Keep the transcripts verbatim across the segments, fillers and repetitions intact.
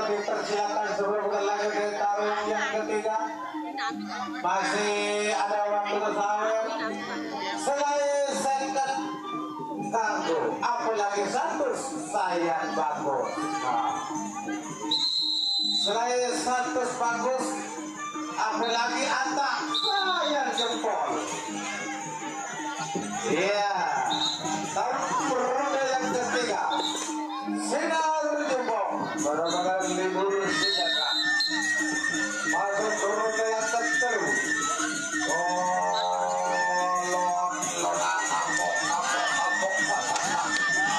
dipersilakan sebelum berlanjut ke tarung yang ketiga. Masih ada waktu tersawir. Selain second kanggo, apalagi satu sayang bagus. Nah. Selain satu bagus, apalagi atak sayang jempol. Iya, tarung yang ketiga. Sinar jempol, benar-benar libur senjata. Masuk turun ke yang terseru. Oh, lon, lon, apok, apok, apok, apok.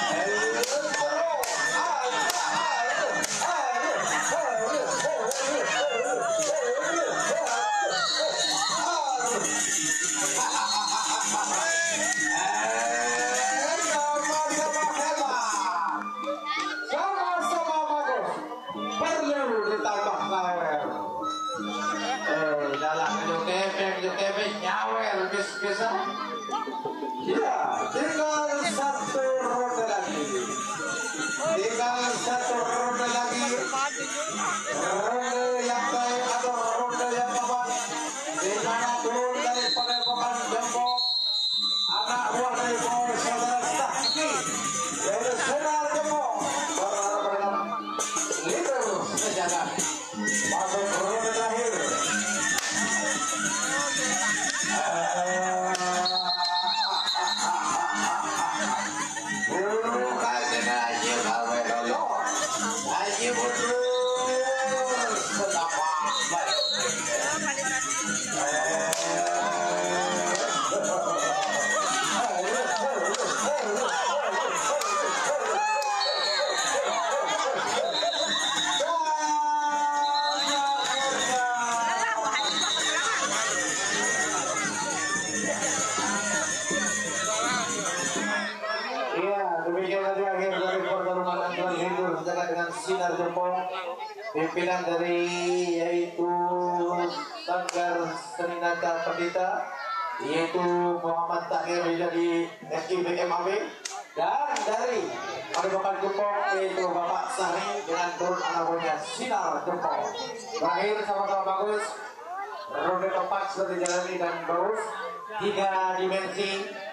Ya, tinggal satu ronde lagi. Tinggal satu ronde lagi. Ronde yang baik atau ronde yang baik. Di mana turun dari padepokan Jempol, anak buah dari saudara Stahki, yaitu Sinar Jempol, benar-benar leader sejagat. Masuk ronde terakhir. Dengan Sinar Jempol, pimpinan dari yaitu Sanggar Seninata Pendeta, yaitu Muhammad Tahir dari S I B M A B, dan dari Padepokan Jempol yaitu Bapak Sari dengan turun anak buahnya Sinar Jempol. Terakhir sama-sama bagus, ronde keempat sudah dijalani dan bagus, tiga dimensi.